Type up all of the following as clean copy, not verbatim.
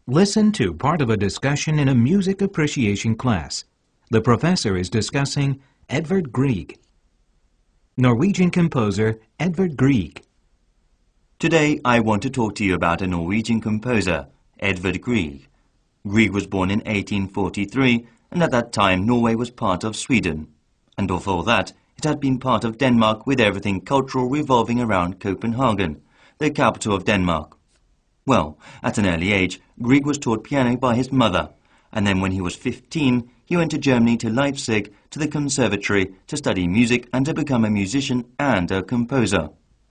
Listen to part of a discussion in a music appreciation class. The professor is discussing Edvard Grieg. Norwegian composer Edvard Grieg. Today I want to talk to you about a Norwegian composer, Edvard Grieg. Grieg was born in 1843, and at that time Norway was part of Sweden. And before that, it had been part of Denmark, with everything cultural revolving around Copenhagen, the capital of Denmark. Well, at an early age, Grieg was taught piano by his mother, and then when he was 15, he went to Germany, to Leipzig, to the conservatory, to study music and to become a musician and a composer.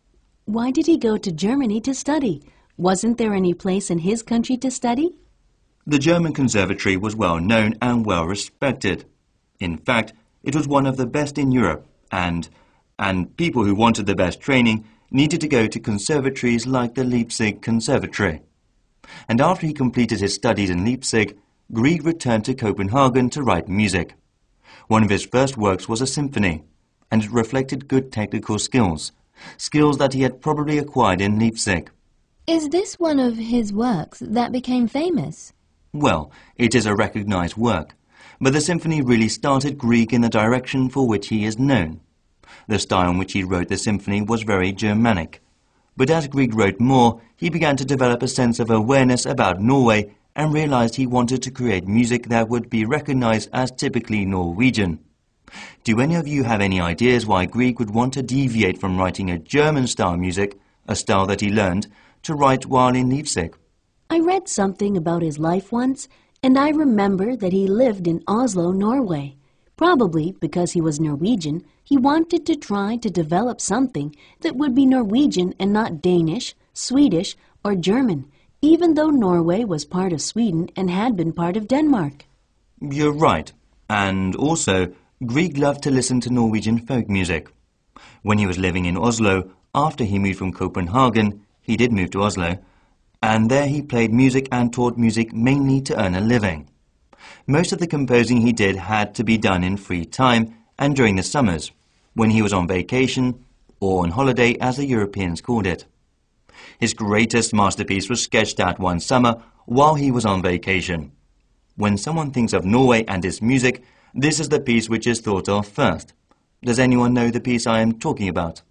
Why did he go to Germany to study? Wasn't there any place in his country to study? The German conservatory was well known and well respected. In fact, it was one of the best in Europe, and people who wanted the best training needed to go to conservatories like the Leipzig Conservatory. And after he completed his studies in Leipzig, Grieg returned to Copenhagen to write music. One of his first works was a symphony, and it reflected good technical skills that he had probably acquired in Leipzig. Is this one of his works that became famous? Well, it is a recognized work, but the symphony really started Grieg in the direction for which he is known. The style in which he wrote the symphony was very Germanic. But as Grieg wrote more, he began to develop a sense of awareness about Norway and realized he wanted to create music that would be recognized as typically Norwegian. Do any of you have any ideas why Grieg would want to deviate from writing a German-style music, a style that he learned, to write while in Leipzig? I read something about his life once, and I remember that he lived in Oslo, Norway. Probably because he was Norwegian, he wanted to try to develop something that would be Norwegian and not Danish, Swedish, or German, even though Norway was part of Sweden and had been part of Denmark. You're right. And also, Grieg loved to listen to Norwegian folk music. When he was living in Oslo, after he moved from Copenhagen, he did move to Oslo, and there he played music and taught music mainly to earn a living. Most of the composing he did had to be done in free time and during the summers, when he was on vacation, or on holiday as the Europeans called it. His greatest masterpiece was sketched out one summer while he was on vacation. When someone thinks of Norway and its music, this is the piece which is thought of first. Does anyone know the piece I am talking about?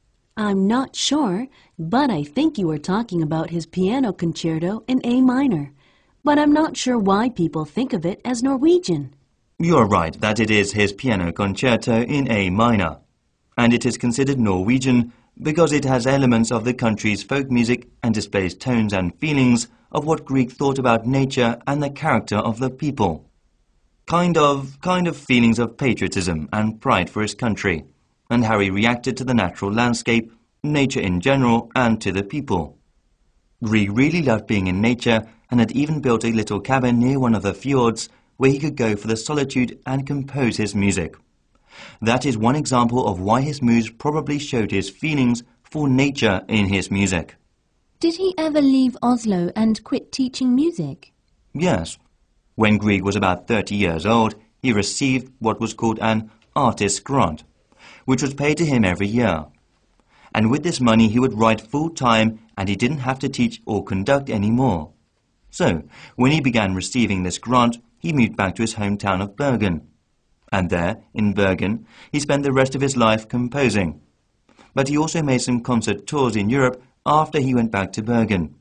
I'm not sure, but I think you were talking about his piano concerto in A minor. But I'm not sure why people think of it as Norwegian. You're right that it is his piano concerto in A minor. And it is considered Norwegian because it has elements of the country's folk music and displays tones and feelings of what Grieg thought about nature and the character of the people. Kind of feelings of patriotism and pride for his country, and how he reacted to the natural landscape, nature in general, and to the people. Grieg really loved being in nature and had even built a little cabin near one of the fjords where he could go for the solitude and compose his music. That is one example of why his moods probably showed his feelings for nature in his music. Did he ever leave Oslo and quit teaching music? Yes. When Grieg was about 30 years old, he received what was called an artist's grant, which was paid to him every year. And with this money he would write full-time, and he didn't have to teach or conduct anymore. So, when he began receiving this grant, he moved back to his hometown of Bergen. And there, in Bergen, he spent the rest of his life composing. But he also made some concert tours in Europe after he went back to Bergen.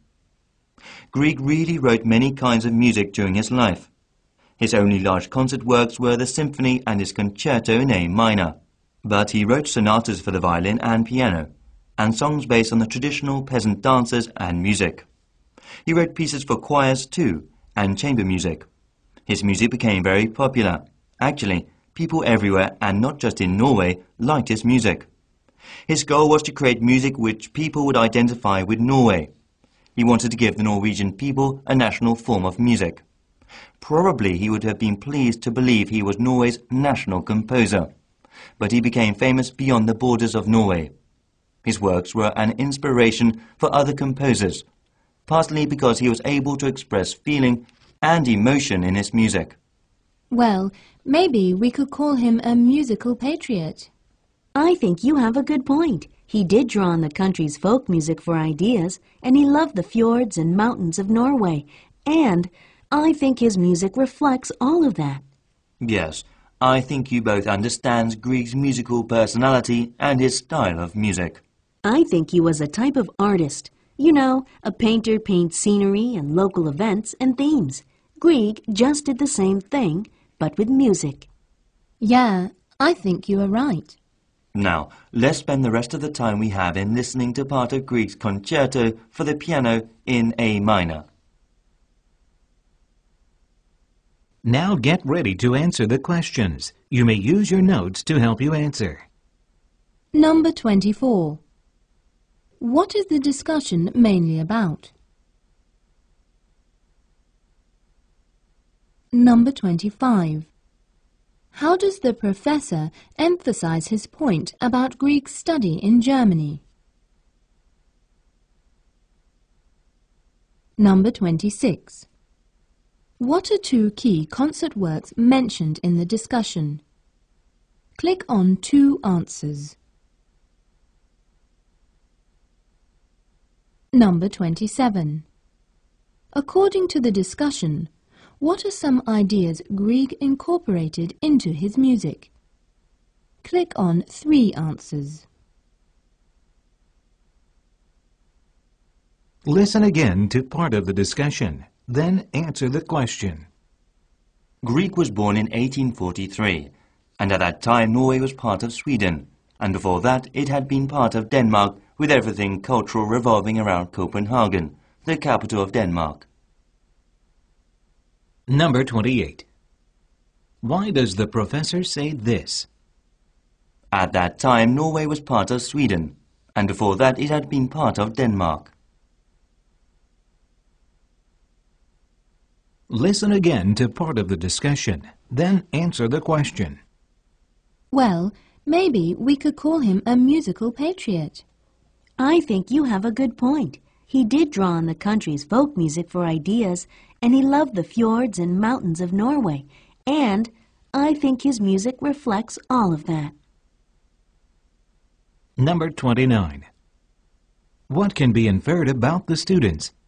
Grieg really wrote many kinds of music during his life. His only large concert works were the symphony and his concerto in A minor. But he wrote sonatas for the violin and piano, and songs based on the traditional peasant dances and music. He wrote pieces for choirs too, and chamber music. His music became very popular. Actually, people everywhere, and not just in Norway, liked his music. His goal was to create music which people would identify with Norway. He wanted to give the Norwegian people a national form of music. Probably he would have been pleased to believe he was Norway's national composer. But he became famous beyond the borders of Norway. His works were an inspiration for other composers, partly because he was able to express feeling and emotion in his music. Well, maybe we could call him a musical patriot. I think you have a good point. He did draw on the country's folk music for ideas, and he loved the fjords and mountains of Norway, And I think his music reflects all of that. Yes, I think you both understands Grieg's musical personality and his style of music. I think he was a type of artist. You know, a painter paints scenery and local events and themes. Grieg just did the same thing, but with music. Yeah, I think you are right. Now, let's spend the rest of the time we have in listening to part of Grieg's Concerto for the piano in A minor. Now get ready to answer the questions. You may use your notes to help you answer. Number 24. What is the discussion mainly about? Number 25. How does the professor emphasize his point about Grieg's study in Germany? Number 26. What are two key concert works mentioned in the discussion? Click on two answers. Number 27. According to the discussion, what are some ideas Grieg incorporated into his music? Click on three answers. Listen again to part of the discussion, then answer the question. Grieg was born in 1843, and at that time Norway was part of Sweden, and before that it had been part of Denmark, with everything cultural revolving around Copenhagen, the capital of Denmark. Number 28. Why does the professor say this? At that time Norway was part of Sweden, and before that it had been part of Denmark. Listen again to part of the discussion, then answer the question. Well, maybe we could call him a musical patriot. I think you have a good point. He did draw on the country's folk music for ideas, and he loved the fjords and mountains of Norway. And I think his music reflects all of that. Number 29. What can be inferred about the students?